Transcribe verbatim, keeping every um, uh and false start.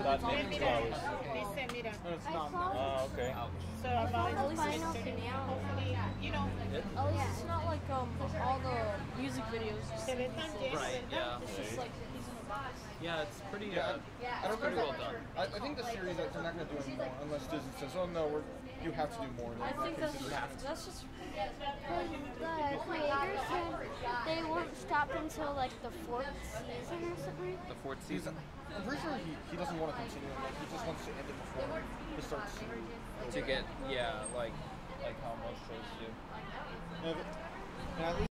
That makes two hours. Dice, mira. No, it's not. Oh, okay. So about At least it's hopefully, you know. At least it's not like um all the music videos. Se ve tan lleno, Right, ¿verdad? yeah. It's just like he's in a box. Yeah, it's pretty, Yeah, uh, I it's don't pretty think well done. I, I think the series they're not going to do anymore unless Disney says, "Oh no, we're you have to do more." I think that's you have to. that's just The creators said they won't stop until like the fourth season or something. The fourth He's, season. I'm pretty sure he, he doesn't want to continue. Like he just wants to end it before he starts. To get, yeah, like, like how most shows do. And, and at least